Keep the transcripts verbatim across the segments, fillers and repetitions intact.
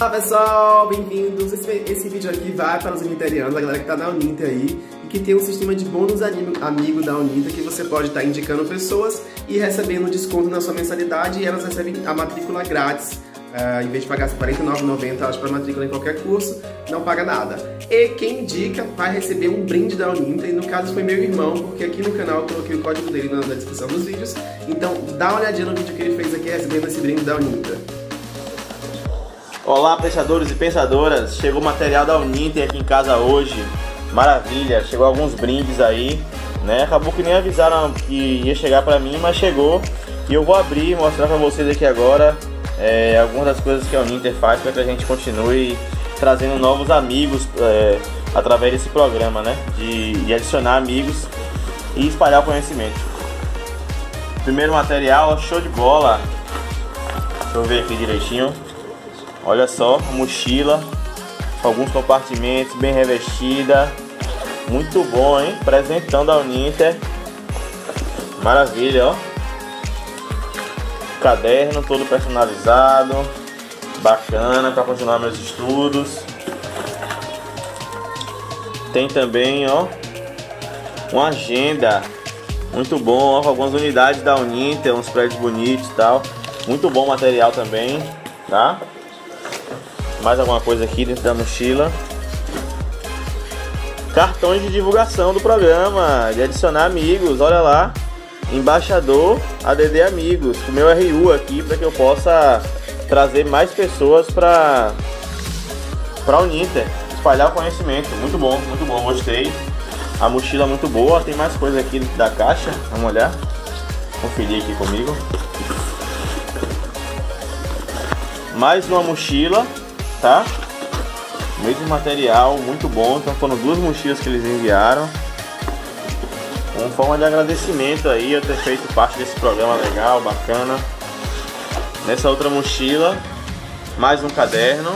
Olá pessoal, bem-vindos. Esse, esse vídeo aqui vai para os uniterianos, a galera que tá na Uninter aí e que tem um sistema de bônus amigo da Uninter que você pode estar indicando pessoas e recebendo desconto na sua mensalidade e elas recebem a matrícula grátis. Uh, em vez de pagar quarenta e nove reais e noventa centavos para matrícula em qualquer curso, não paga nada. E quem indica vai receber um brinde da Uninter, e no caso foi meu irmão, porque aqui no canal eu coloquei o código dele na descrição dos vídeos. Então dá uma olhadinha no vídeo que ele fez aqui recebendo esse brinde da Uninter. Olá pensadores e pensadoras, chegou o material da Uninter aqui em casa hoje, maravilha, chegou alguns brindes aí, né? Acabou que nem avisaram que ia chegar pra mim, mas chegou e eu vou abrir e mostrar pra vocês aqui agora é, algumas das coisas que a Uninter faz para que a gente continue trazendo novos amigos é, através desse programa, né? De, de adicionar amigos e espalhar o conhecimento. Primeiro material, show de bola, deixa eu ver aqui direitinho. Olha só, mochila, alguns compartimentos, bem revestida, muito bom, hein? Presentão da Uninter, maravilha, ó. Caderno todo personalizado, bacana para continuar meus estudos. Tem também, ó, uma agenda, muito bom, ó, com algumas unidades da Uninter, uns prédios bonitos e tal. Muito bom material também, tá? Mais alguma coisa aqui dentro da mochila. Cartões de divulgação do programa, de adicionar amigos, olha lá. Embaixador A D D Amigos, com o meu R U aqui, para que eu possa trazer mais pessoas para para a Uninter, espalhar o conhecimento. Muito bom, muito bom, gostei. A mochila muito boa, tem mais coisa aqui dentro da caixa, vamos olhar, conferir aqui comigo. Mais uma mochila, tá? Mesmo material, muito bom. Então foram duas mochilas que eles enviaram. Uma forma de agradecimento aí eu ter feito parte desse programa legal, bacana. Nessa outra mochila, mais um caderno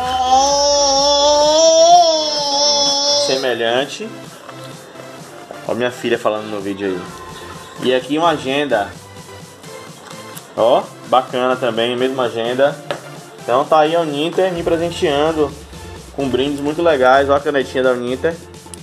semelhante. Ó, minha filha falando no vídeo aí. E aqui uma agenda, ó, bacana também, mesma agenda. Então tá aí a Uninter me presenteando com brindes muito legais. Ó a canetinha da Uninter,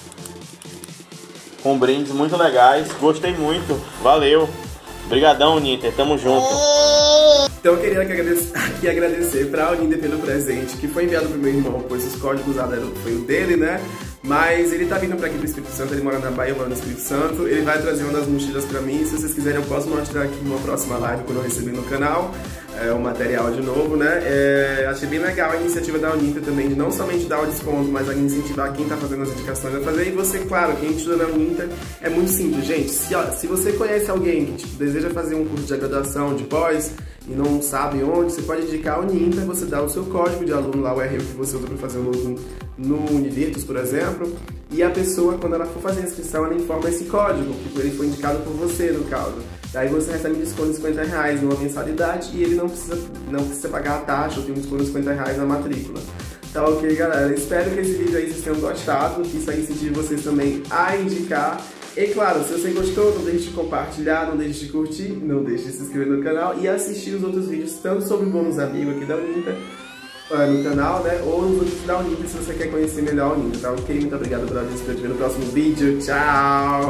com brindes muito legais, gostei muito, valeu, obrigadão Uninter, tamo junto. Então eu queria aqui agradecer, aqui agradecer para a Uninter pelo presente que foi enviado pro meu irmão, pois os códigos usados foi o dele, né? Mas ele tá vindo pra aqui pro Espírito Santo, ele mora na Bahia, eu moro no Espírito Santo. Ele vai trazer uma das mochilas pra mim, se vocês quiserem eu posso mostrar aqui numa próxima live quando eu receber no canal é, o material de novo, né? É, achei bem legal a iniciativa da Uninter também, de não somente dar o desconto, mas a incentivar quem tá fazendo as indicações a fazer. E você, claro, quem estuda na Uninter é muito simples, gente. Se, ó, se você conhece alguém que tipo, deseja fazer um curso de graduação, de pós, e não sabe onde, você pode indicar a Uninter, você dá o seu código de aluno lá, o R U que você usa para fazer o login no Univirtus, por exemplo, e a pessoa, quando ela for fazer a inscrição, ela informa esse código, que ele foi indicado por você, no caso. Daí você recebe um desconto de cinquenta reais numa mensalidade e ele não precisa, não precisa pagar a taxa, ou tem um desconto de cinquenta reais na matrícula. Tá ok, galera? Espero que esse vídeo aí vocês tenham gostado, que isso aí incentive vocês também a indicar. E claro, se você gostou, não deixe de compartilhar, não deixe de curtir, não deixe de se inscrever no canal e assistir os outros vídeos, tanto sobre o bônus amigo aqui da Uninter, no canal, né, ou nos outros da Uninter, se você quer conhecer melhor a Uninter, tá ok? Muito obrigado por assistir, no próximo vídeo, tchau!